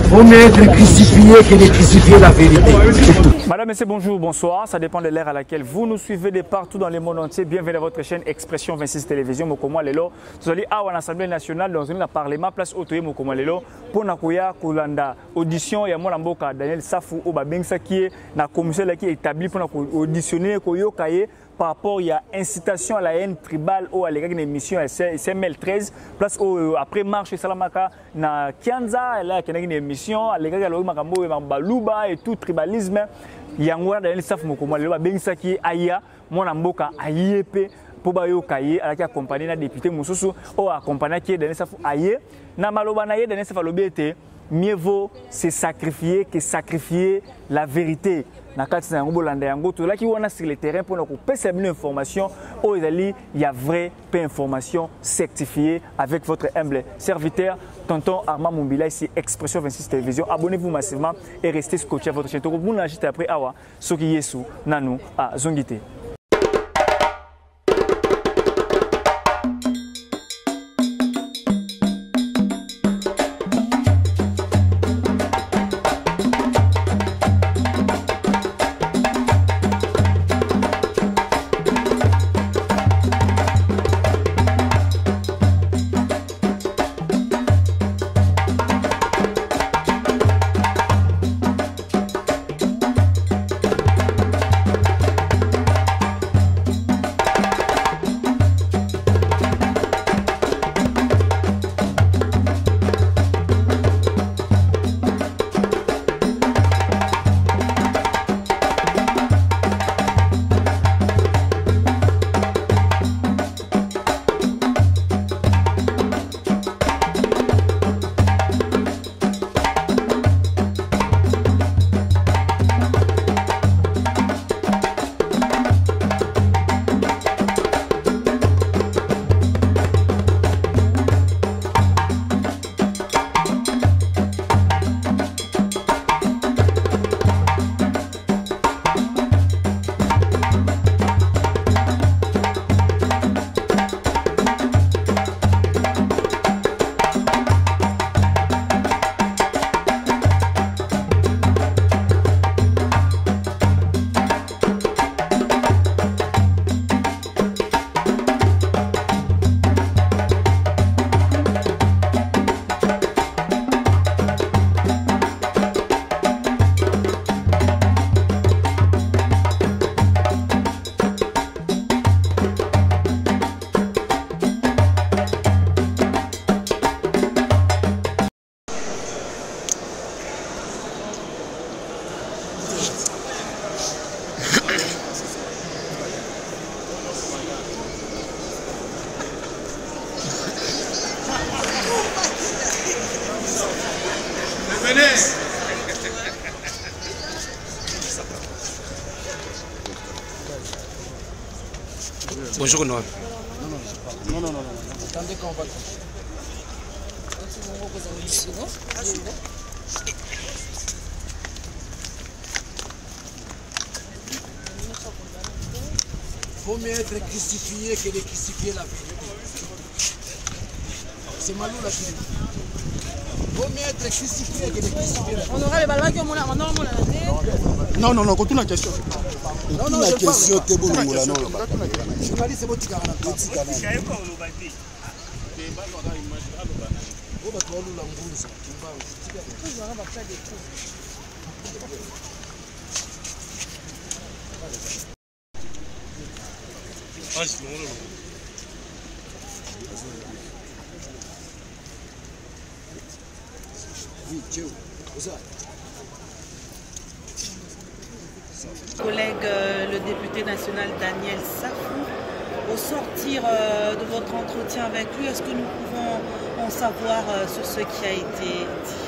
Vaut mieux être crucifié que de crucifier la vérité. Madame, Messieurs, bonjour, bonsoir. Ça dépend de l'ère à laquelle vous nous suivez de partout dans le monde entier. Bienvenue à votre chaîne Expression 26 Télévision. Mokomo Lelo. Nous allons à l'Assemblée nationale dans une Parlement place Otoye Mokomo Lelo pour nakoya kolanda audition ya mwana mboka Daniel Safou au babengsa qui est na commission qui est établie pour auditionner koyokaye par rapport à incitation à la haine tribale ou à l'émission émission SML 13 place après marche Salamaka na Kianza là qui est une émission à l'égal de makambo et baluba et tout tribalisme yango Daniel Safou Mokomo Lelo babengsa qui aya mwana mboka ayepe pour bayo kaye à la accompagné na député Moussousou ou accompagné qui Daniel Safou aye na maloba na ye Daniel Safou lobete mieux vaut se sacrifier que sacrifier la vérité. Là qui est sur le terrain pour nous passer une information, il y a vraie information certifiée avec votre humble serviteur, tonton Armand Mumbila, ici Expression 26 Télévision. Abonnez-vous massivement et restez scotché à votre chaîne. Vous n'agitez après Awa, ce qui est sous Nanou à Zongite. Bonjour, non. Non. Attendez qu'on va. Vaut mieux être crucifié que de crucifier la vérité. C'est Malou là qui dit. Vaut mieux être crucifié que de crucifier la vérité. On aura les balles qui ont mon Non, continue la question. Non, la question est bonne. Journaliste, c'est votre caractère. Collègue le député national Daniel Safou, au sortir de votre entretien avec lui, est-ce que nous pouvons en savoir sur ce qui a été dit?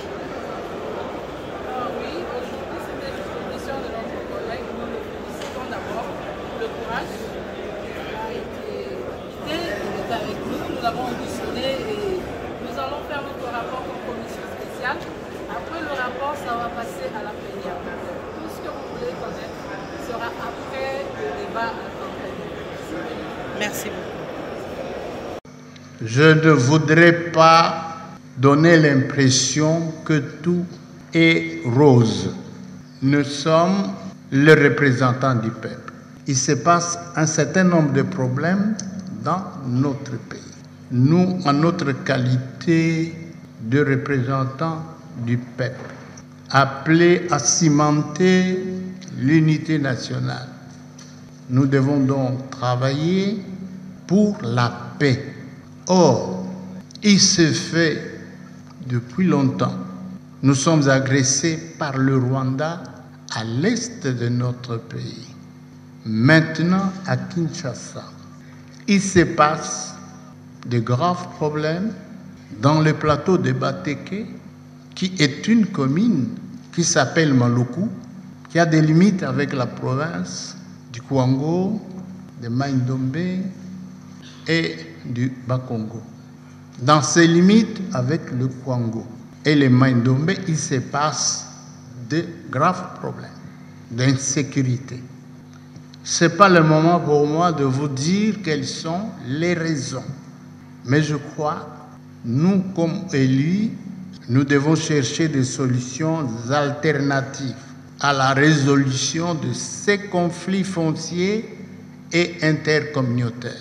Oui, aujourd'hui c'était l'audition de notre collègue. Nous le félicitons d'abord pour le courage. Il a été invité, il est avec nous, nous l'avons auditionné et nous allons faire notre rapport en commission spéciale. Après le rapport, ça va passer à la plénière. Tout ce que vous voulez connaître sera après le débat en plénière. Merci beaucoup. Je ne voudrais pas donner l'impression que tout et rose. Nous sommes les représentants du peuple. Il se passe un certain nombre de problèmes dans notre pays. Nous, en notre qualité de représentants du peuple, appelés à cimenter l'unité nationale, nous devons donc travailler pour la paix. Or, il se fait depuis longtemps. Nous sommes agressés par le Rwanda à l'est de notre pays. Maintenant, à Kinshasa, il se passe de graves problèmes dans le plateau de Bateke, qui est une commune qui s'appelle Maluku, qui a des limites avec la province du Kwango, de Mai-Ndombe et du Bakongo. Dans ces limites avec le Kwango et le Mai-Ndombe, il se passe de graves problèmes d'insécurité. Ce n'est pas le moment pour moi de vous dire quelles sont les raisons. Mais je crois, nous, comme élus, nous devons chercher des solutions alternatives à la résolution de ces conflits fonciers et intercommunautaires.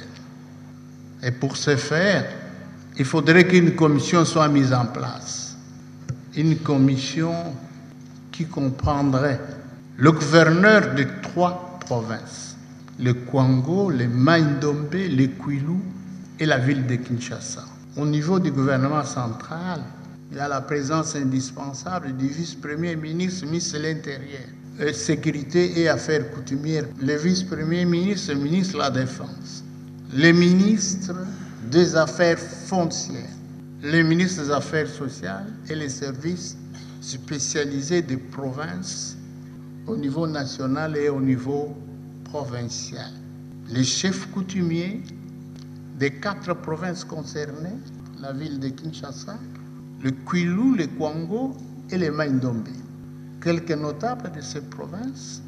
Et pour ce faire, il faudrait qu'une commission soit mise en place. Une commission qui comprendrait le gouverneur de 3 provinces, le Kwango, le Mai-Ndombe, le Kwilu et la ville de Kinshasa. Au niveau du gouvernement central, il y a la présence indispensable du vice-premier ministre, ministre de l'Intérieur, Sécurité et Affaires coutumières, le vice-premier ministre, ministre de la Défense, le ministre des Affaires foncières, le ministre des Affaires sociales et les services spécialisés des provinces au niveau national et au niveau provincial. Les chefs coutumiers des 4 provinces concernées, la ville de Kinshasa, le Kwilu, le Kwango et le Mai-Ndombe. Quelques notables de ces provinces,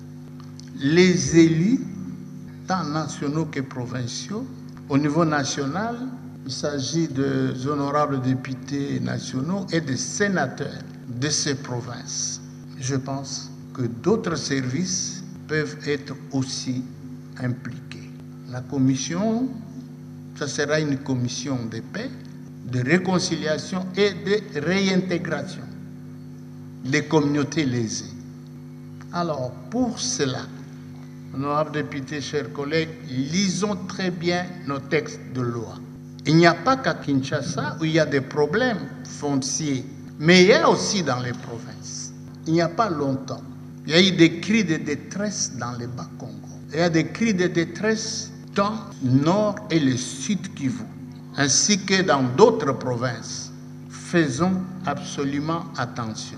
les élus, tant nationaux que provinciaux. Au niveau national, il s'agit des honorables députés nationaux et des sénateurs de ces provinces. Je pense que d'autres services peuvent être aussi impliqués. La commission, ce sera une commission de paix, de réconciliation et de réintégration des communautés lésées. Alors, pour cela, honorables députés, chers collègues, lisons très bien nos textes de loi. Il n'y a pas qu'à Kinshasa où il y a des problèmes fonciers, mais il y a aussi dans les provinces. Il n'y a pas longtemps, il y a eu des cris de détresse dans le Bas-Congo. Il y a des cris de détresse dans le nord et le sud Kivu, ainsi que dans d'autres provinces. Faisons absolument attention.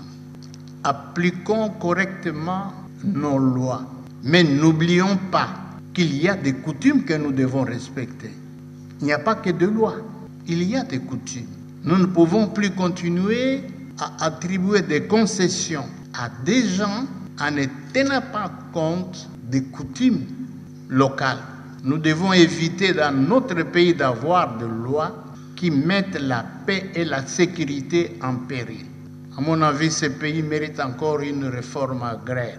Appliquons correctement nos lois. Mais n'oublions pas qu'il y a des coutumes que nous devons respecter. Il n'y a pas que de lois, il y a des coutumes. Nous ne pouvons plus continuer à attribuer des concessions à des gens en ne tenant pas compte des coutumes locales. Nous devons éviter dans notre pays d'avoir des lois qui mettent la paix et la sécurité en péril. À mon avis, ce pays mérite encore une réforme agraire.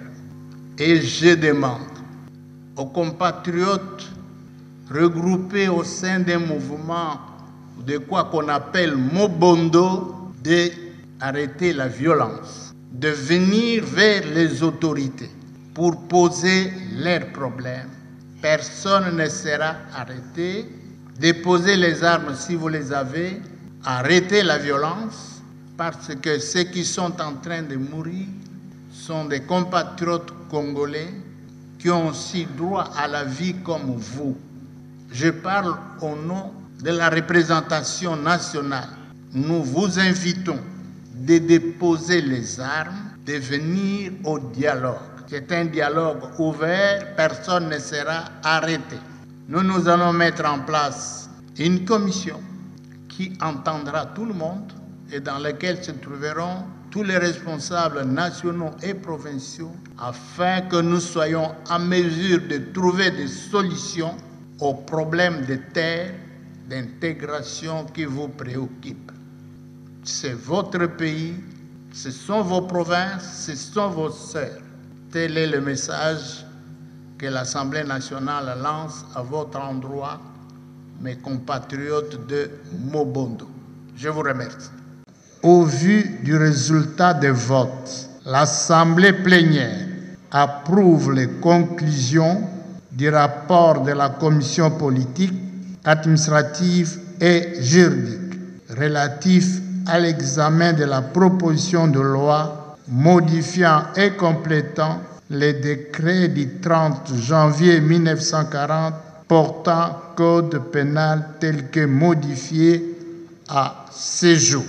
Et je demande aux compatriotes regroupés au sein d'un mouvement de quoi qu'on appelle Mobondo d'arrêter la violence, de venir vers les autorités pour poser leurs problèmes. Personne ne sera arrêté. Déposez les armes si vous les avez. Arrêtez la violence parce que ceux qui sont en train de mourir sont des compatriotes congolais qui ont aussi droit à la vie comme vous. Je parle au nom de la représentation nationale. Nous vous invitons de déposer les armes, de venir au dialogue. C'est un dialogue ouvert, personne ne sera arrêté. Nous allons mettre en place une commission qui entendra tout le monde et dans laquelle se trouveront tous les responsables nationaux et provinciaux afin que nous soyons en mesure de trouver des solutions aux problèmes de terre, d'intégration qui vous préoccupent. C'est votre pays, Ce sont vos provinces, ce sont vos sœurs. Tel est le message que l'Assemblée nationale lance à votre endroit, mes compatriotes de Mobondo. Je vous remercie. Au vu du résultat des votes, l'Assemblée plénière approuve les conclusions du rapport de la Commission politique, administrative et juridique relatif à l'examen de la proposition de loi modifiant et complétant les décrets du 30 janvier 1940 portant code pénal tel que modifié à ce jour.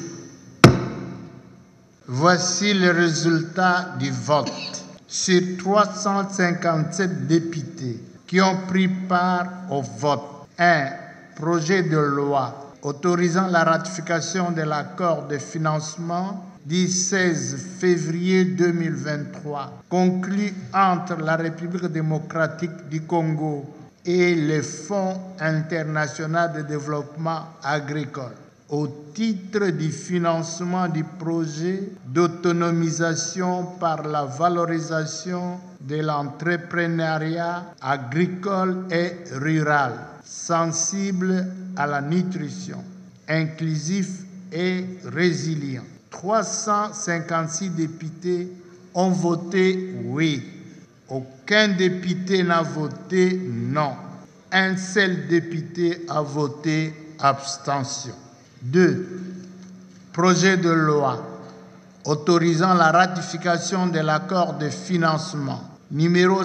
Voici le résultat du vote. Sur 357 députés qui ont pris part au vote, un projet de loi autorisant la ratification de l'accord de financement du 16 février 2023 conclu entre la République démocratique du Congo et le Fonds international de développement agricole au titre du financement du projet d'autonomisation par la valorisation de l'entrepreneuriat agricole et rural, sensible à la nutrition, inclusif et résilient. 356 députés ont voté oui. Aucun député n'a voté non. Un seul député a voté abstention. 2. Projet de loi autorisant la ratification de l'accord de financement numéro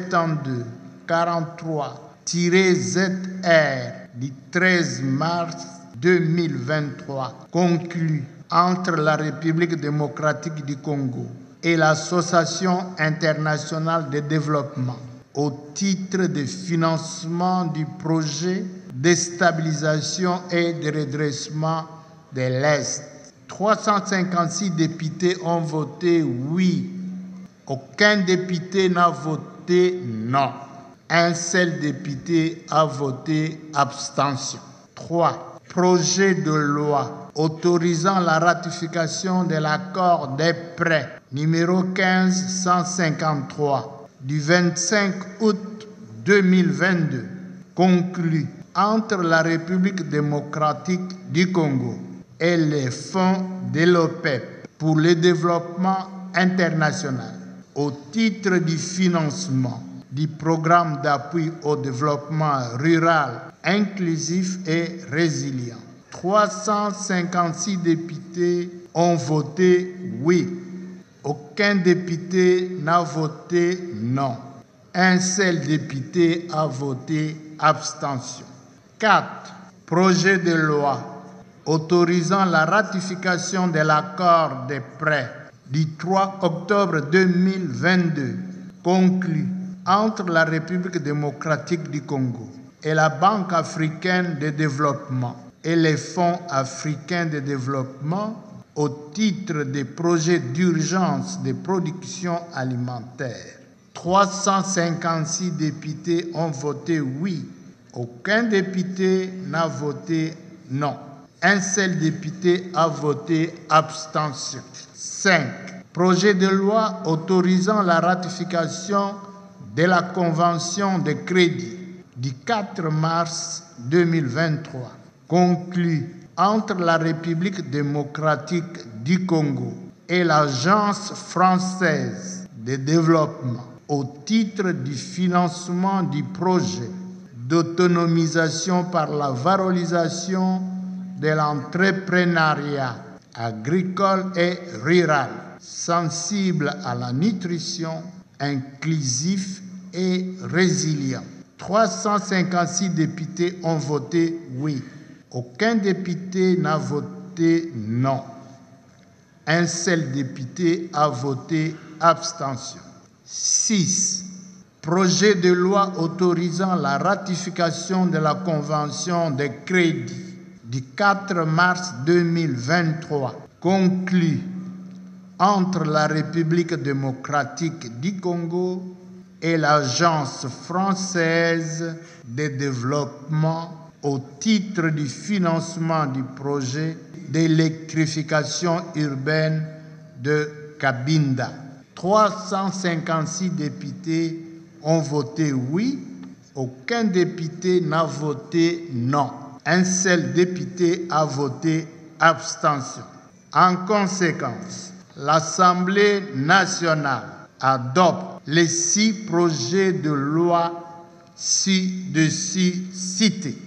72-43-ZR du 13 mars 2023 conclu entre la République démocratique du Congo et l'Association internationale de développement au titre de financement du projet de stabilisation et de redressement de l'Est. 356 députés ont voté oui. Aucun député n'a voté non. Un seul député a voté abstention. 3. Projet de loi autorisant la ratification de l'accord des prêts numéro 1553 du 25 août 2022 conclu entre la République démocratique du Congo et les fonds de l'OPEP pour le développement international au titre du financement du programme d'appui au développement rural inclusif et résilient. 356 députés ont voté oui. Aucun député n'a voté non. Un seul député a voté abstention. 4. Projet de loi autorisant la ratification de l'accord de prêt du 3 octobre 2022 conclu entre la République démocratique du Congo et la Banque africaine de développement et les fonds africains de développement au titre des projets d'urgence de production alimentaire. 356 députés ont voté oui. Aucun député n'a voté non. Un seul député a voté abstention. 5. Projet de loi autorisant la ratification de la Convention de crédit du 4 mars 2023 conclue entre la République démocratique du Congo et l'Agence française de développement au titre du financement du projet d'autonomisation par la valorisation de l'entrepreneuriat agricole et rural, sensible à la nutrition, inclusif et résilient. 356 députés ont voté oui. Aucun député n'a voté non. Un seul député a voté abstention. 6. Projet de loi autorisant la ratification de la Convention de crédit du 4 mars 2023 conclue entre la République démocratique du Congo et l'Agence française de développement au titre du financement du projet d'électrification urbaine de Cabinda. 356 députés ont voté oui, aucun député n'a voté non. Un seul député a voté abstention. En conséquence, l'Assemblée nationale adopte les 6 projets de loi ci-dessus cités.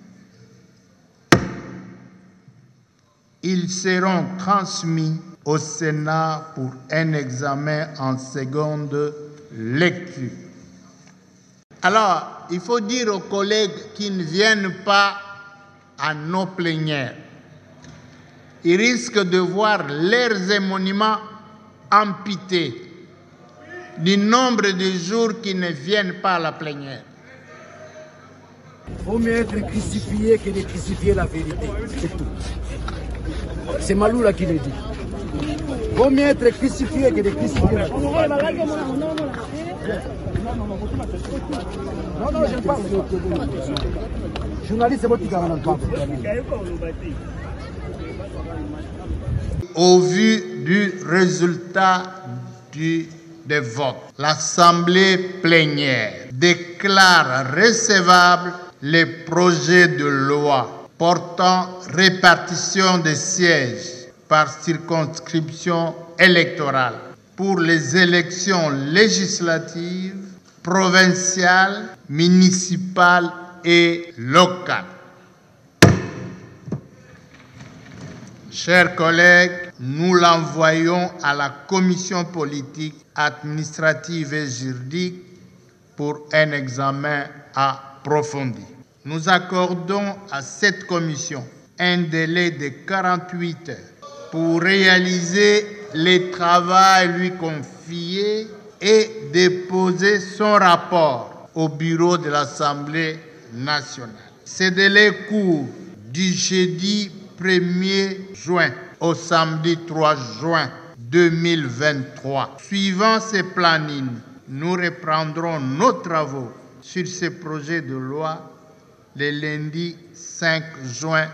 Ils seront transmis au Sénat pour un examen en seconde lecture. Alors, il faut dire aux collègues qui ne viennent pas à nos plénières. Ils risquent de voir leurs émoluments amputés du nombre de jours qui ne viennent pas à la plénière. Il vaut mieux être crucifié que de crucifier la vérité. C'est tout. C'est Maloula qui le dit. Il vaut mieux être crucifié que de crucifier la vérité. Non, je ne parle pas. Journaliste, c'est votre qui garde. Au vu du résultat des votes, l'Assemblée plénière déclare recevables les projets de loi portant répartition des sièges par circonscription électorale pour les élections législatives, provinciales, municipales et locales. Chers collègues, nous l'envoyons à la commission politique, administrative et juridique pour un examen approfondi. Nous accordons à cette commission un délai de 48 heures pour réaliser les travaux lui confiés et déposer son rapport au bureau de l'Assemblée nationale. Ce délai court du jeudi 1er juin au samedi 3 juin 2023. Suivant ces plannings, nous reprendrons nos travaux sur ces projets de loi le lundi 5 juin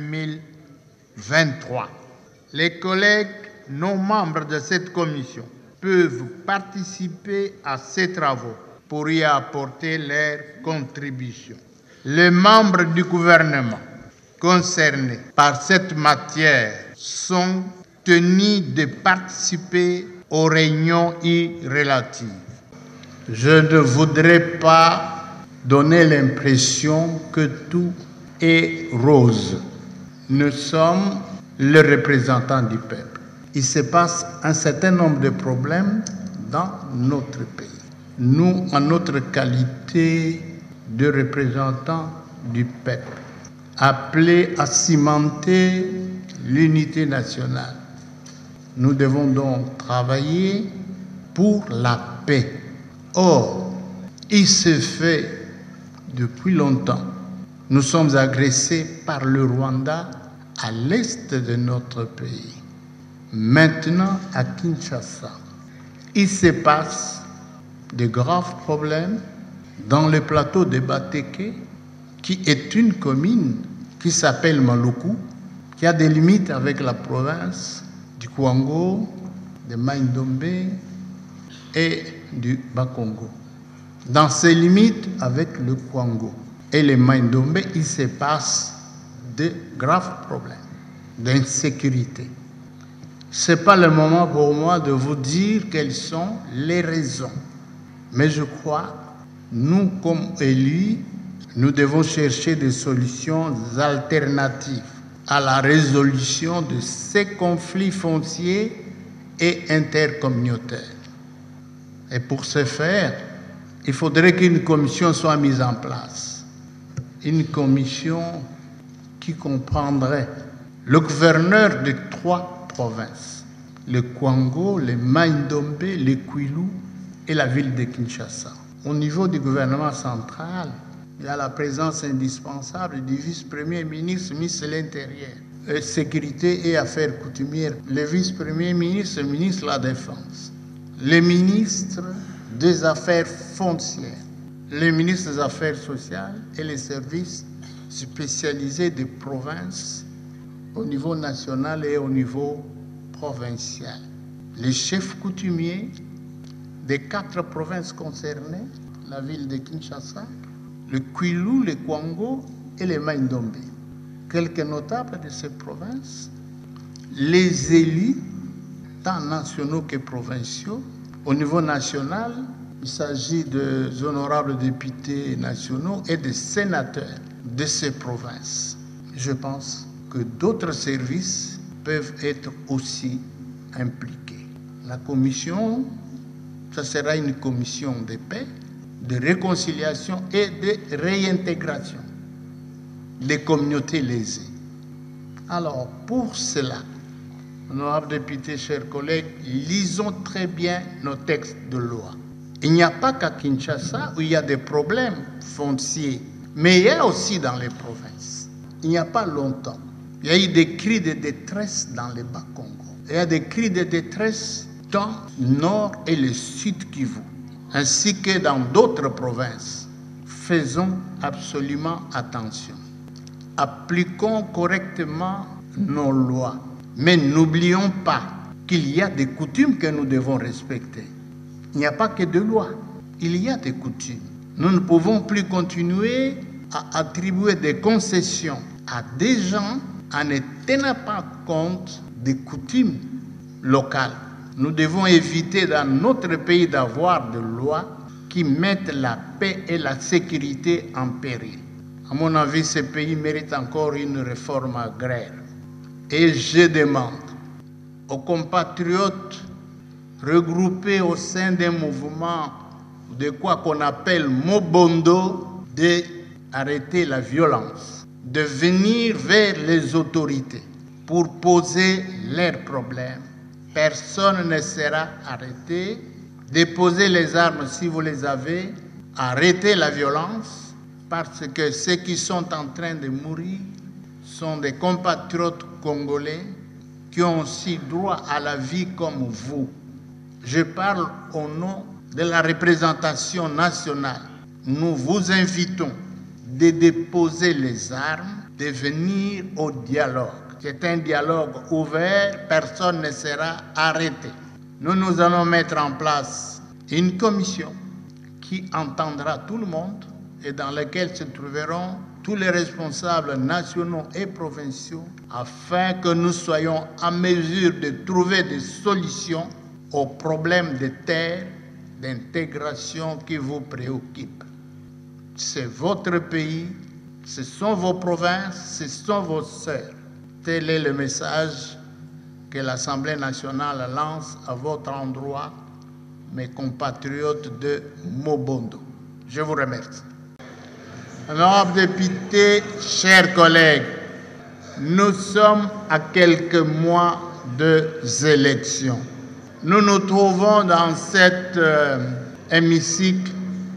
2023. Les collègues non membres de cette commission peuvent participer à ces travaux pour y apporter leur contribution. Les membres du gouvernement concernés par cette matière sont tenus de participer aux réunions relatives. Je ne voudrais pas donner l'impression que tout est rose. Nous sommes les représentants du peuple. Il se passe un certain nombre de problèmes dans notre pays. Nous, en notre qualité de représentants du peuple, appelés à cimenter l'unité nationale, nous devons donc travailler pour la paix. Or, il se fait depuis longtemps. Nous sommes agressés par le Rwanda à l'est de notre pays. Maintenant, à Kinshasa, il se passe de graves problèmes dans le plateau de Bateke, qui est une commune qui s'appelle Maluku, qui a des limites avec la province du Kwango, de Mai-Ndombe et du Bakongo. Dans ces limites avec le Kwango et le Mai-Ndombe, il se passe de graves problèmes d'insécurité. Ce n'est pas le moment pour moi de vous dire quelles sont les raisons. Mais je crois, nous, comme élus, nous devons chercher des solutions alternatives à la résolution de ces conflits fonciers et intercommunautaires. Et pour ce faire, il faudrait qu'une commission soit mise en place. Une commission qui comprendrait le gouverneur de 3 provinces, le Kwango, le Mai-Ndombe, le Kwilu et la ville de Kinshasa. Au niveau du gouvernement central, il y a la présence indispensable du vice-premier ministre, ministre de l'Intérieur, Sécurité et Affaires coutumières, le vice-premier ministre, ministre de la Défense, le ministre des Affaires foncières, le ministre des Affaires sociales et les services spécialisés des provinces au niveau national et au niveau provincial. les chefs coutumiers des 4 provinces concernées, la ville de Kinshasa, le Kwilu, le Kwango et le Mai-Ndombe. Quelques notables de ces provinces, les élus, tant nationaux que provinciaux. Au niveau national, il s'agit des honorables députés nationaux et des sénateurs de ces provinces. Je pense que d'autres services peuvent être aussi impliqués. La commission, ce sera une commission de paix, de réconciliation et de réintégration des communautés lésées. Alors, pour cela, honorables députés, chers collègues, lisons très bien nos textes de loi. Il n'y a pas qu'à Kinshasa où il y a des problèmes fonciers, mais il y a aussi dans les provinces. Il n'y a pas longtemps, il y a eu des cris de détresse dans le Bas-Congo. Il y a des cris de détresse dans le nord et le sud Kivu, ainsi que dans d'autres provinces. Faisons absolument attention. Appliquons correctement nos lois. Mais n'oublions pas qu'il y a des coutumes que nous devons respecter. Il n'y a pas que de lois, il y a des coutumes. Nous ne pouvons plus continuer à attribuer des concessions à des gens en ne tenant pas compte des coutumes locales. Nous devons éviter dans notre pays d'avoir des lois qui mettent la paix et la sécurité en péril. À mon avis, ce pays mérite encore une réforme agraire. Et je demande aux compatriotes regroupés au sein d'un mouvement de quoi qu'on appelle Mobondo d'arrêter la violence, de venir vers les autorités pour poser leurs problèmes. Personne ne sera arrêté. Déposez les armes si vous les avez. Arrêtez la violence parce que ceux qui sont en train de mourir sont des compatriotes congolais qui ont aussi droit à la vie comme vous. Je parle au nom de la représentation nationale. Nous vous invitons de déposer les armes, de venir au dialogue. C'est un dialogue ouvert, personne ne sera arrêté. Nous allons mettre en place une commission qui entendra tout le monde et dans laquelle se trouveront tous les responsables nationaux et provinciaux afin que nous soyons en mesure de trouver des solutions aux problèmes de terre, d'intégration qui vous préoccupent. C'est votre pays, ce sont vos provinces, ce sont vos sœurs. Tel est le message que l'Assemblée nationale lance à votre endroit, mes compatriotes de Mobondo. Je vous remercie. Honorables députés, chers collègues, nous sommes à quelques mois des élections. Nous nous trouvons dans cet hémicycle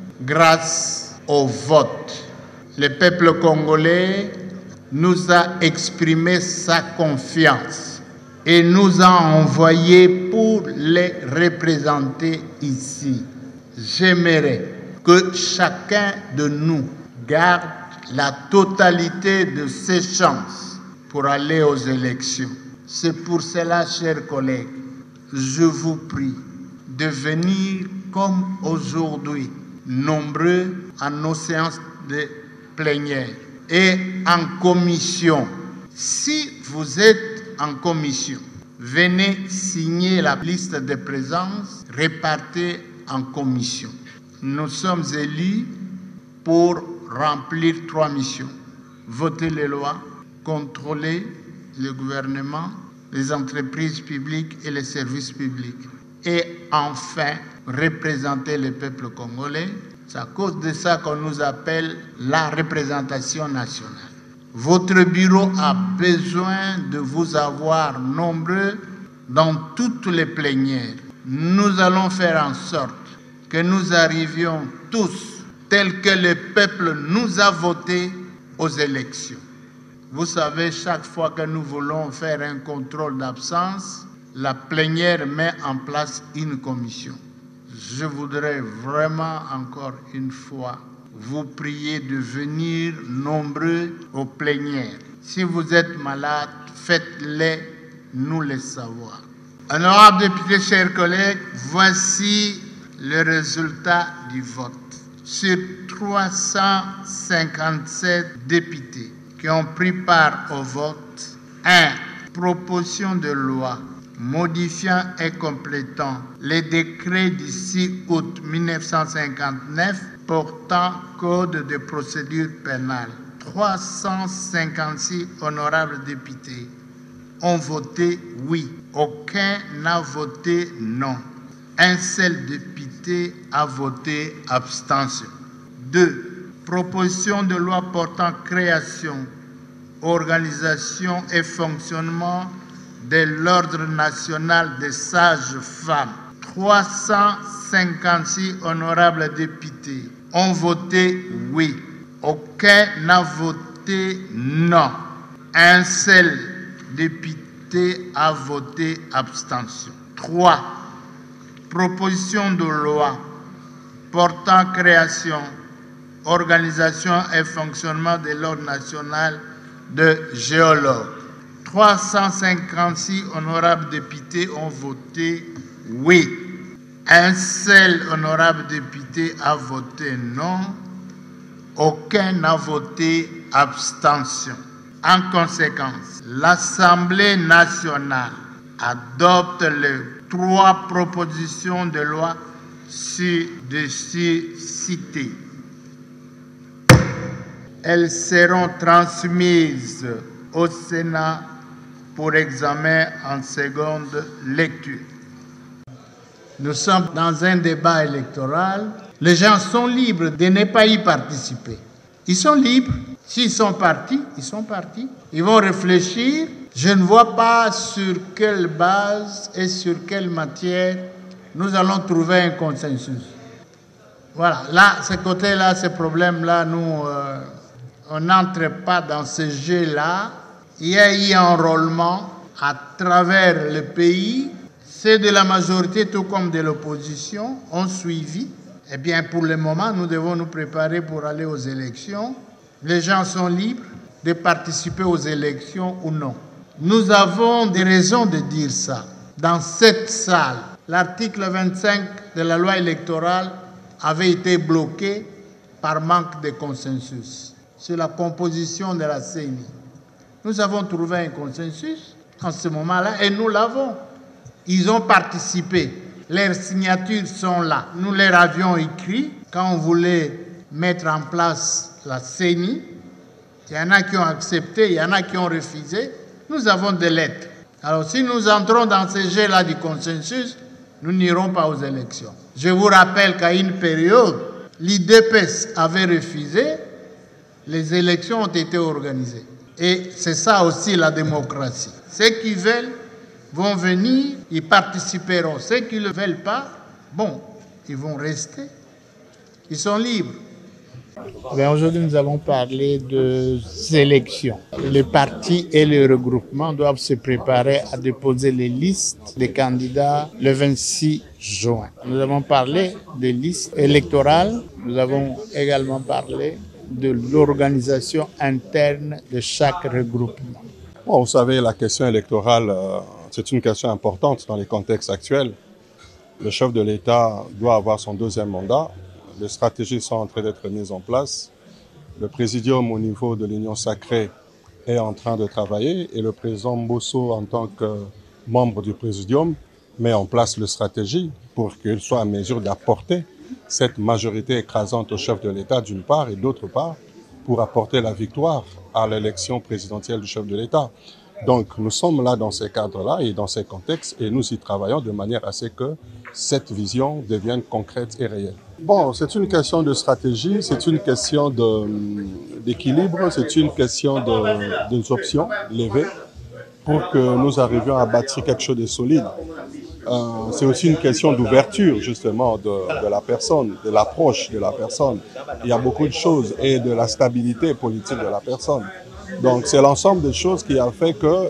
grâce au vote. Le peuple congolais nous a exprimé sa confiance et nous a envoyés pour les représenter ici. J'aimerais que chacun de nous garde la totalité de ses chances pour aller aux élections. C'est pour cela, chers collègues, je vous prie de venir comme aujourd'hui, nombreux à nos séances de plénière et en commission. Si vous êtes en commission, venez signer la liste de présence répartie en commission. Nous sommes élus pour remplir 3 missions. Voter les lois, contrôler le gouvernement, les entreprises publiques et les services publics. Et enfin, représenter le peuple congolais. C'est à cause de ça qu'on nous appelle la représentation nationale. Votre bureau a besoin de vous avoir nombreux dans toutes les plénières. Nous allons faire en sorte que nous arrivions tous, tels que le peuple nous a votés, aux élections. Vous savez, chaque fois que nous voulons faire un contrôle d'absence, la plénière met en place une commission. Je voudrais vraiment encore une fois vous prier de venir nombreux aux plénières. Si vous êtes malade, faites-les nous le savoir. Honorables députés, chers collègues, voici le résultat du vote. Sur 357 députés qui ont pris part au vote, 1. Proposition de loi modifiant et complétant les décrets du 6 août 1959 portant code de procédure pénale. 356 honorables députés ont voté oui. Aucun n'a voté non. Un seul député a voté abstention. 2. Proposition de loi portant création, organisation et fonctionnement de l'Ordre national des sages-femmes. 356 honorables députés ont voté oui. Aucun n'a voté non. Un seul député a voté abstention. 3. Proposition de loi portant création, organisation et fonctionnement de l'Ordre national de géologues. 356 honorables députés ont voté oui. Un seul honorable député a voté non. Aucun n'a voté abstention. En conséquence, l'Assemblée nationale adopte les 3 propositions de loi ci-dessus citées. Elles seront transmises au Sénat pour examen en seconde lecture. Nous sommes dans un débat électoral. Les gens sont libres de ne pas y participer. Ils sont libres. S'ils sont partis, ils sont partis. Ils vont réfléchir. Je ne vois pas sur quelle base et sur quelle matière nous allons trouver un consensus. Voilà, là, ce côté-là, ce problème-là, nous, on n'entre pas dans ce jeu-là. Il y a eu un enrôlement à travers le pays. Ceux de la majorité, tout comme de l'opposition, ont suivi. Eh bien, pour le moment, nous devons nous préparer pour aller aux élections. Les gens sont libres de participer aux élections ou non. Nous avons des raisons de dire ça. Dans cette salle, l'article 25 de la loi électorale avait été bloqué par manque de consensus sur la composition de la CENI. Nous avons trouvé un consensus en ce moment-là et nous l'avons. Ils ont participé. Leurs signatures sont là. Nous leur avions écrit quand on voulait mettre en place la CENI. Il y en a qui ont accepté, il y en a qui ont refusé. Nous avons des lettres. Alors si nous entrons dans ce jeu-là du consensus, nous n'irons pas aux élections. Je vous rappelle qu'à une période, l'IDPS avait refusé, les élections ont été organisées. Et c'est ça aussi la démocratie. Ceux qui veulent vont venir, ils participeront. Ceux qui ne le veulent pas, bon, ils vont rester. Ils sont libres. Aujourd'hui, nous allons parler des élections. Les partis et les regroupements doivent se préparer à déposer les listes des candidats le 26 juin. Nous avons parlé des listes électorales. Nous avons également parlé de l'organisation interne de chaque regroupement. Bon, vous savez, la question électorale, c'est une question importante dans les contextes actuels. Le chef de l'État doit avoir son 2e mandat. Les stratégies sont en train d'être mises en place. Le présidium au niveau de l'Union sacrée est en train de travailler et le président Mbosso, en tant que membre du présidium, met en place les stratégies pour qu'il soit en mesure d'apporter cette majorité écrasante au chef de l'État d'une part et d'autre part pour apporter la victoire à l'élection présidentielle du chef de l'État. Donc nous sommes là dans ces cadres-là et dans ces contextes et nous y travaillons de manière à ce que cette vision devienne concrète et réelle. Bon, c'est une question de stratégie, c'est une question d'équilibre, c'est une question des options levées pour que nous arrivions à bâtir quelque chose de solide. C'est aussi une question d'ouverture, justement, de la personne, de l'approche de la personne. Il y a beaucoup de choses et de la stabilité politique de la personne. Donc, c'est l'ensemble des choses qui a fait que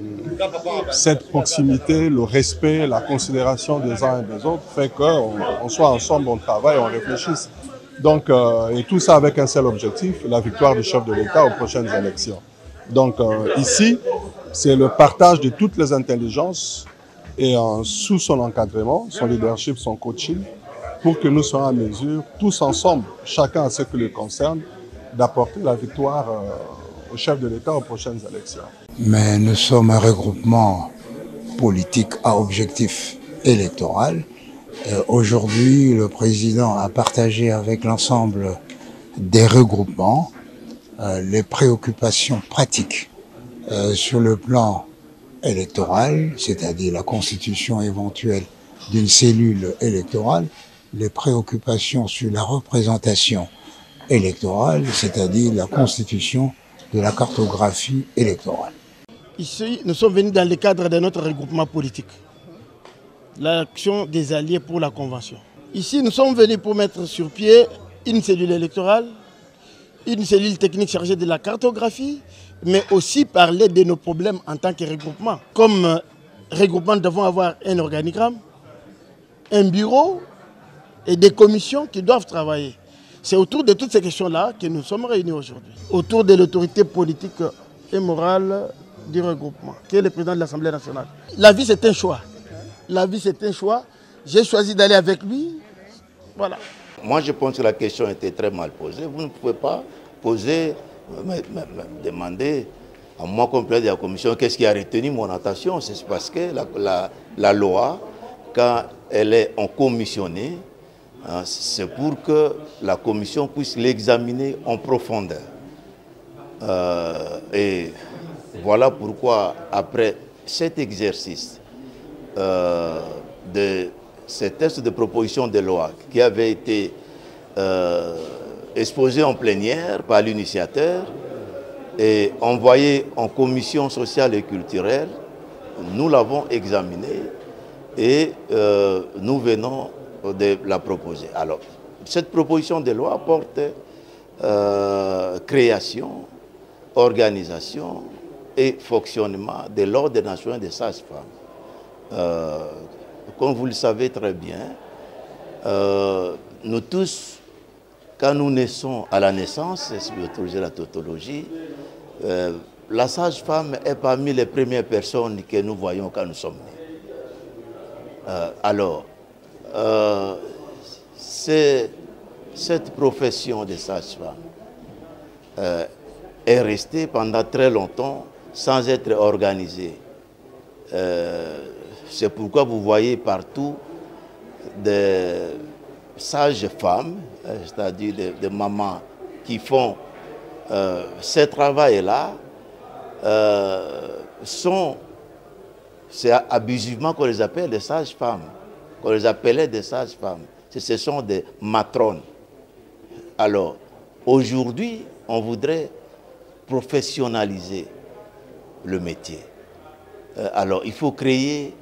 cette proximité, le respect, la considération des uns et des autres fait qu'on soit ensemble, on travaille, on réfléchisse. Donc, et tout ça avec un seul objectif, la victoire du chef de l'État aux prochaines élections. Donc, ici, c'est le partage de toutes les intelligences et sous son encadrement, son leadership, son coaching, pour que nous soyons en mesure, tous ensemble, chacun à ce qui le concerne, d'apporter la victoire au chef de l'État aux prochaines élections. Mais nous sommes un regroupement politique à objectif électoral. Aujourd'hui, le président a partagé avec l'ensemble des regroupements les préoccupations pratiques sur le plan électoral, c'est-à-dire la constitution éventuelle d'une cellule électorale, les préoccupations sur la représentation électorale, c'est-à-dire la constitution de la cartographie électorale. Ici, nous sommes venus dans le cadre de notre regroupement politique, l'action des alliés pour la Convention. Ici, nous sommes venus pour mettre sur pied une cellule électorale, une cellule technique chargée de la cartographie, mais aussi parler de nos problèmes en tant que regroupement. Comme regroupement, nous devons avoir un organigramme, un bureau et des commissions qui doivent travailler. C'est autour de toutes ces questions-là que nous sommes réunis aujourd'hui. Autour de l'autorité politique et morale du regroupement, qui est le président de l'Assemblée nationale. La vie, c'est un choix. La vie, c'est un choix. J'ai choisi d'aller avec lui. Voilà. Moi, je pense que la question était très mal posée. Vous ne pouvez pas poser, me demander à moi, comme président de la commission, qu'est-ce qui a retenu mon attention. C'est parce que la loi, quand elle est en commissionné, c'est pour que la commission puisse l'examiner en profondeur. Et voilà pourquoi, après cet exercice de ces textes de proposition de loi qui avaient été exposés en plénière par l'initiateur et envoyés en commission sociale et culturelle, nous l'avons examiné et nous venons de la proposer. Alors, cette proposition de loi porte création, organisation et fonctionnement de l'Ordre national des sages-femmes. Comme vous le savez très bien, nous tous, quand nous naissons à la naissance, si vous autorisez la tautologie, la sage-femme est parmi les premières personnes que nous voyons quand nous sommes nés. Alors, cette profession de sage-femme est restée pendant très longtemps sans être organisée. C'est pourquoi vous voyez partout des sages-femmes, c'est-à-dire des mamans qui font ce travail-là, c'est abusivement qu'on les appelle des sages-femmes, qu'on les appelait des sages-femmes. Ce sont des matrones. Alors, aujourd'hui, on voudrait professionnaliser le métier. Alors, il faut créer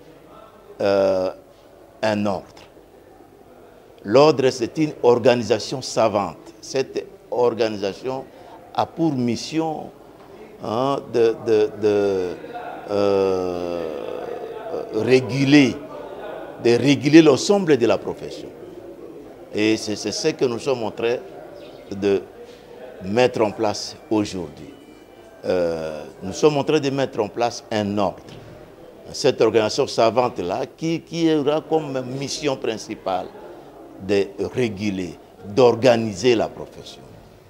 un ordre. L'ordre, c'est une organisation savante. Cette organisation a pour mission de réguler l'ensemble de la profession. Et c'est ce que nous sommes en train de mettre en place aujourd'hui. Nous sommes en train de mettre en place un ordre. Cette organisation savante-là qui aura comme mission principale de réguler, d'organiser la profession.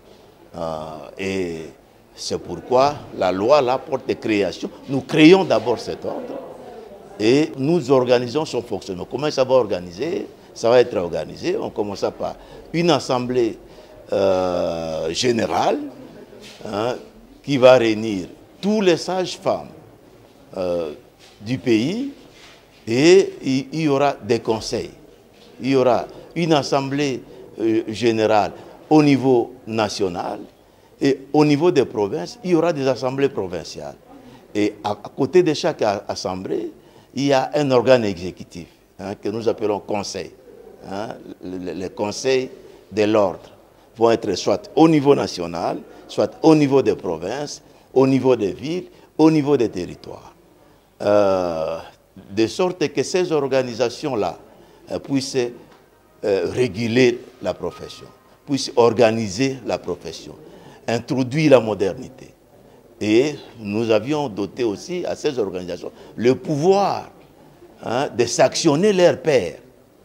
Et c'est pourquoi la loi là porte des créations. Nous créons d'abord cet ordre et nous organisons son fonctionnement. Comment ça va organiser? Ça va être organisé. On commence par une assemblée générale qui va réunir tous les sages-femmes du pays et il y aura des conseils. Il y aura une assemblée générale au niveau national et au niveau des provinces, il y aura des assemblées provinciales. Et à côté de chaque assemblée, il y a un organe exécutif que nous appelons conseil. Les conseils de l'ordre vont être soit au niveau national, soit au niveau des provinces, au niveau des villes, au niveau des territoires. De sorte que ces organisations-là puissent réguler la profession, puissent organiser la profession, introduire la modernité. Et nous avions doté aussi à ces organisations le pouvoir de sanctionner leurs pairs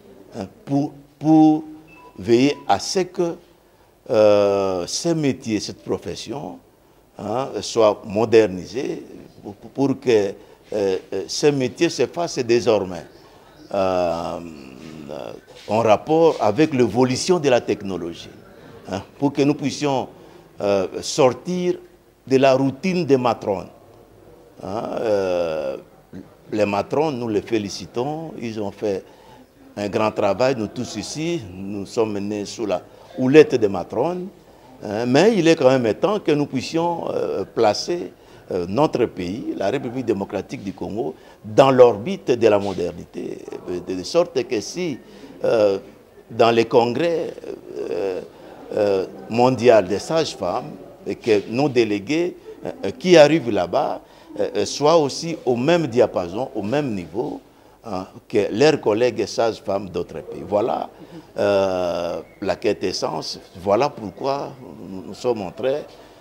pour veiller à ce que ce métier, cette profession soit modernisée pour que ce métier se fasse désormais en rapport avec l'évolution de la technologie, pour que nous puissions sortir de la routine des matrones. Les matrones, nous les félicitons, ils ont fait un grand travail, nous tous ici, nous sommes nés sous la houlette des matrones, mais il est quand même temps que nous puissions placer notre pays, la République démocratique du Congo, dans l'orbite de la modernité, de sorte que si dans les congrès mondiaux des sages-femmes, que nos délégués qui arrivent là-bas soient aussi au même diapason, au même niveau que leurs collègues sages-femmes d'autres pays. Voilà la quintessence, voilà pourquoi nous sommes en train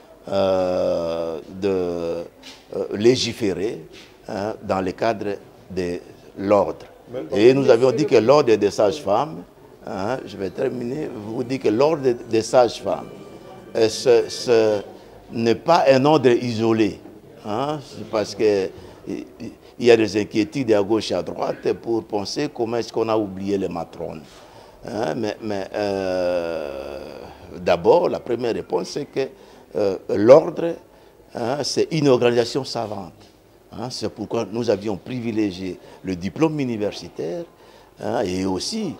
de légiférer dans le cadre de l'ordre. Et nous avions dit que l'ordre des sages-femmes, je vais terminer, vous dites que l'ordre des sages-femmes, ce n'est pas un ordre isolé, parce que il y a des inquiétudes à gauche et à droite pour penser comment est-ce qu'on a oublié les matrones. Mais d'abord, la première réponse, c'est que l'ordre, c'est une organisation savante. C'est pourquoi nous avions privilégié le diplôme universitaire et aussi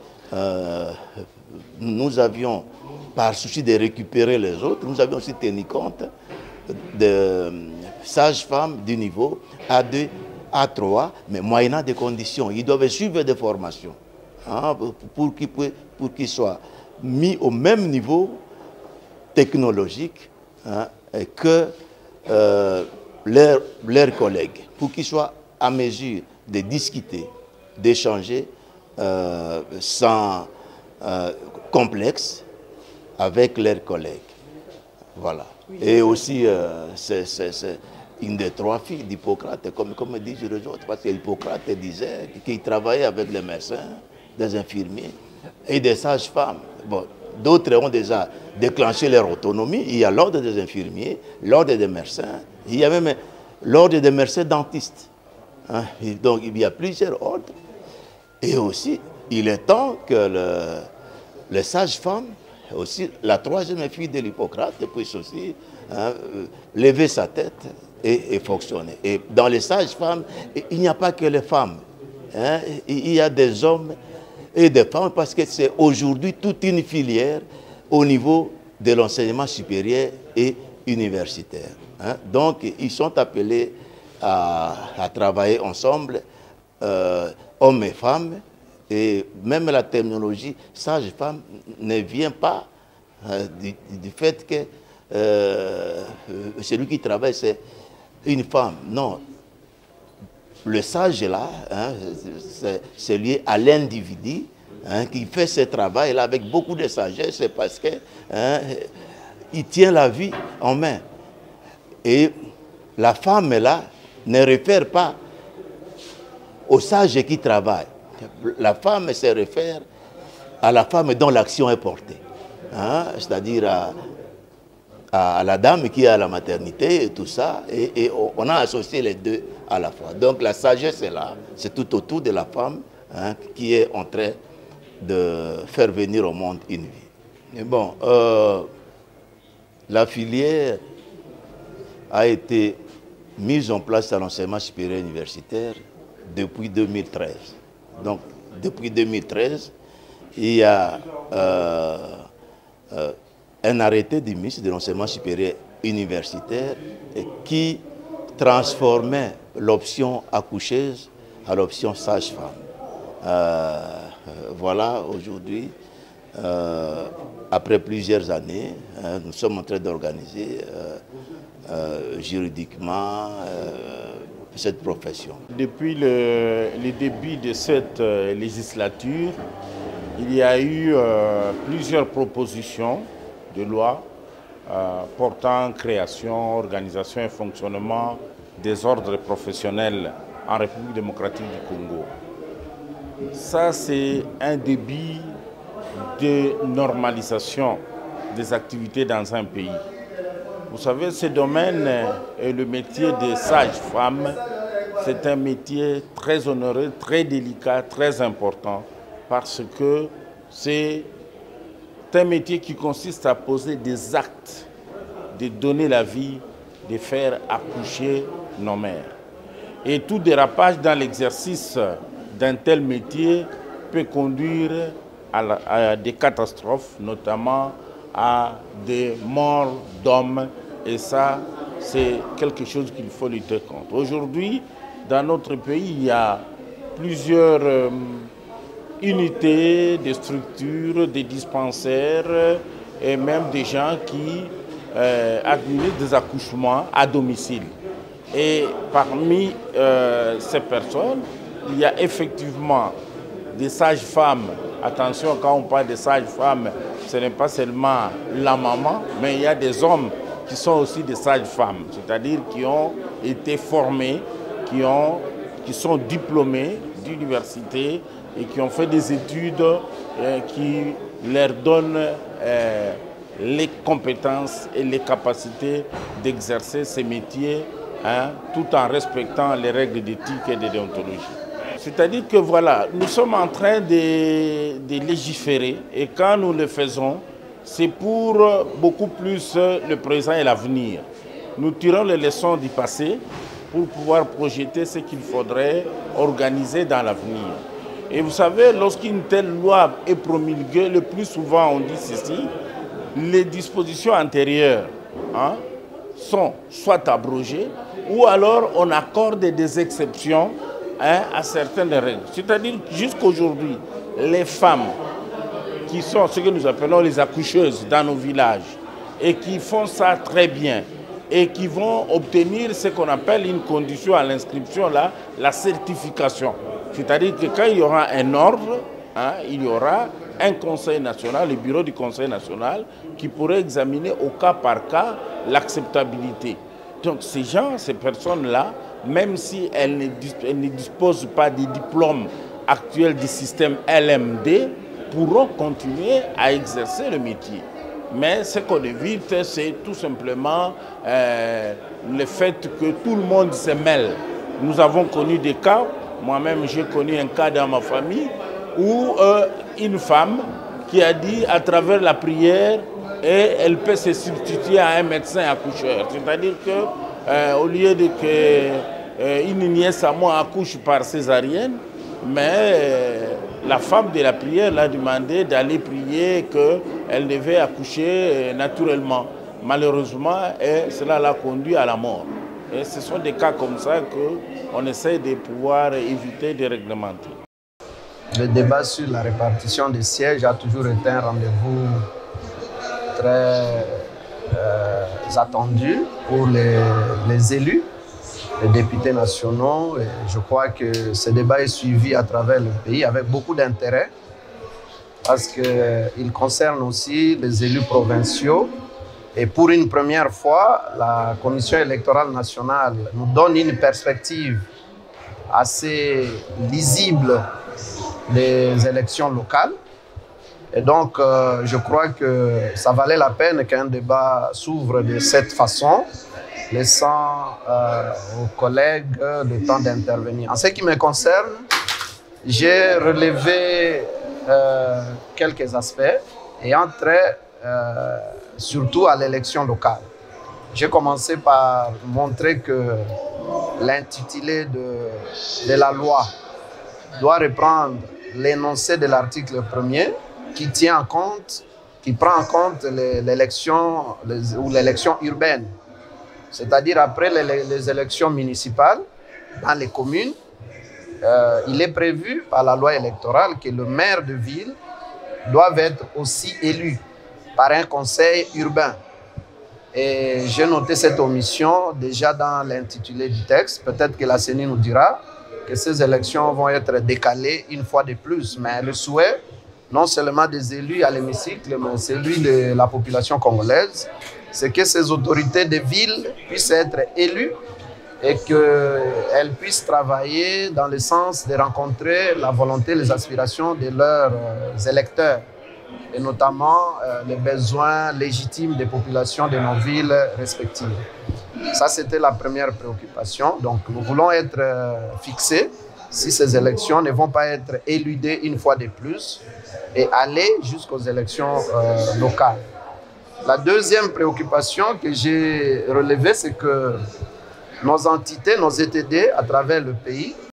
nous avions, par souci de récupérer les autres, nous avions aussi tenu compte de sages-femmes du niveau A2, A3, mais moyennant des conditions. Ils doivent suivre des formations pour qu'ils soient mis au même niveau technologique que leurs collègues, pour qu'ils soient à mesure de discuter, d'échanger sans complexe avec leurs collègues. Voilà. Et aussi, c'est une des trois filles d'Hippocrate, comme disent les autres, parce qu'Hippocrate disait qu'il travaillait avec les médecins, des infirmiers et des sages-femmes. Bon, d'autres ont déjà déclenché leur autonomie. Il y a l'ordre des infirmiers, l'ordre des médecins, il y a même l'ordre des médecins dentistes. Donc il y a plusieurs ordres. Et aussi, il est temps que les sages-femmes, aussi la troisième fille de l'Hippocrate, puisse aussi lever sa tête et fonctionner. Et dans les sages-femmes, il n'y a pas que les femmes. Il y a des hommes et des femmes, parce que c'est aujourd'hui toute une filière au niveau de l'enseignement supérieur et universitaire. Donc, ils sont appelés à travailler ensemble, hommes et femmes, et même la terminologie sage-femme ne vient pas du fait que celui qui travaille, c'est une femme. Non. Le sage là, c'est lié à l'individu qui fait ce travail-là avec beaucoup de sagesse, c'est parce que il tient la vie en main. Et la femme là ne réfère pas au sage qui travaille. La femme se réfère à la femme dont l'action est portée, c'est-à-dire à la dame qui est à la maternité et tout ça, et on a associé les deux à la fois. Donc la sagesse est là, c'est tout autour de la femme qui est en train de faire venir au monde une vie. Et bon, la filière a été mise en place à l'enseignement supérieur universitaire depuis 2013. Donc depuis 2013, il y a un arrêté du ministre de l'enseignement supérieur universitaire qui transformait l'option accoucheuse à l'option sage-femme. Voilà, aujourd'hui, après plusieurs années, nous sommes en train d'organiser juridiquement cette profession. Depuis le début de cette législature, il y a eu plusieurs propositions de loi portant création, organisation et fonctionnement des ordres professionnels en République démocratique du Congo. Ça, c'est un début de normalisation des activités dans un pays. Vous savez, ce domaine est le métier des sages-femmes. C'est un métier très honoré, très délicat, très important, parce que c'est un métier qui consiste à poser des actes, de donner la vie, de faire accoucher nos mères. Et tout dérapage dans l'exercice d'un tel métier peut conduire à des catastrophes, notamment à des morts d'hommes. Et ça, c'est quelque chose qu'il faut lutter contre. Aujourd'hui, dans notre pays, il y a plusieurs unités, des structures, des dispensaires et même des gens qui administrent des accouchements à domicile. Et parmi ces personnes, il y a effectivement des sages-femmes. Attention, quand on parle de sages-femmes, ce n'est pas seulement la maman, mais il y a des hommes qui sont aussi des sages-femmes, c'est-à-dire qui ont été formés, qui sont diplômés d'université et qui ont fait des études qui leur donnent les compétences et les capacités d'exercer ces métiers, tout en respectant les règles d'éthique et de déontologie. C'est-à-dire que voilà, nous sommes en train de légiférer et quand nous le faisons, c'est pour beaucoup plus le présent et l'avenir. Nous tirons les leçons du passé pour pouvoir projeter ce qu'il faudrait organiser dans l'avenir. Et vous savez, lorsqu'une telle loi est promulguée, le plus souvent on dit ceci, les dispositions antérieures sont soit abrogées ou alors on accorde des exceptions à certaines règles. C'est-à-dire jusqu'aujourd'hui, les femmes qui sont ce que nous appelons les accoucheuses dans nos villages et qui font ça très bien et qui vont obtenir ce qu'on appelle une condition à l'inscription, la certification. C'est-à-dire que quand il y aura un ordre, il y aura un conseil national, le bureau du conseil national, qui pourrait examiner au cas par cas l'acceptabilité. Donc ces gens, ces personnes-là, même si elles ne disposent pas des diplômes actuels du système LMD, pourront continuer à exercer le métier. Mais ce qu'on évite, c'est tout simplement le fait que tout le monde se mêle. Nous avons connu des cas, moi-même j'ai connu un cas dans ma famille, où une femme qui a dit à travers la prière, et elle peut se substituer à un médecin accoucheur. C'est-à-dire qu'au lieu de qu'une nièce à moi accouche par césarienne, mais la femme de la prière l'a demandé d'aller prier qu'elle devait accoucher naturellement. Malheureusement, cela l'a conduit à la mort. Et ce sont des cas comme ça qu'on essaie de pouvoir éviter de réglementer. Le débat sur la répartition des sièges a toujours été un rendez-vous très attendu pour les élus, les députés nationaux. Et je crois que ce débat est suivi à travers le pays avec beaucoup d'intérêt parce qu'il concerne aussi les élus provinciaux. Et pour une première fois, la Commission électorale nationale nous donne une perspective assez lisible des élections locales. Et donc, je crois que ça valait la peine qu'un débat s'ouvre de cette façon, laissant aux collègues le temps d'intervenir. En ce qui me concerne, j'ai relevé quelques aspects ayant trait surtout à l'élection locale. J'ai commencé par montrer que l'intitulé de la loi doit reprendre l'énoncé de l'article 1er qui prend en compte l'élection ou l'élection urbaine. C'est-à-dire après les élections municipales dans les communes, il est prévu par la loi électorale que le maire de ville doit être aussi élu par un conseil urbain. Et j'ai noté cette omission déjà dans l'intitulé du texte. Peut-être que la CENI nous dira que ces élections vont être décalées une fois de plus. Mais le souhait, non seulement des élus à l'hémicycle, mais celui de la population congolaise, c'est que ces autorités de ville puissent être élues et qu'elles puissent travailler dans le sens de rencontrer la volonté, les aspirations de leurs électeurs, et notamment les besoins légitimes des populations de nos villes respectives. Ça, c'était la première préoccupation. Donc, nous voulons être fixés si ces élections ne vont pas être éludées une fois de plus et aller jusqu'aux élections locales. La deuxième préoccupation que j'ai relevée, c'est que nos entités, nos ETD à travers le pays